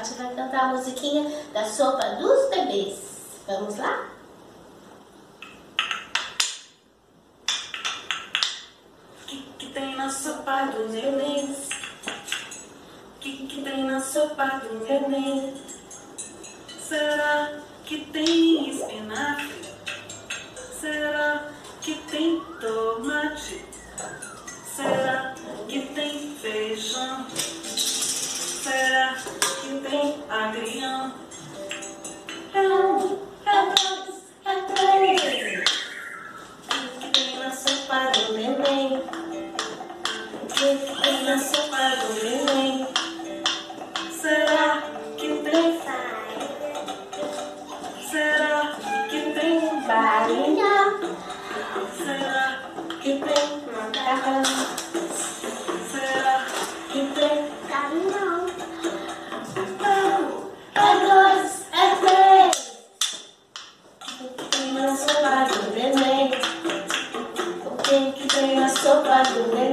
Paty vai cantar a musiquinha da sopa dos bebês. Vamos lá? O que tem na sopa do neném? O que tem na sopa do neném? Será que tem espinafre? Será que tem tomate? Será que tem feijão? Será que tem agrião? É dois, é três. O que tem na sopa do neném? O que tem na sopa do neném? Será que tem farinha? Será que tem farinha? Será que tem macarrão? Será que tem caminhão? É dois, é três. O que tem na sopa do neném? O que tem na sopa do neném?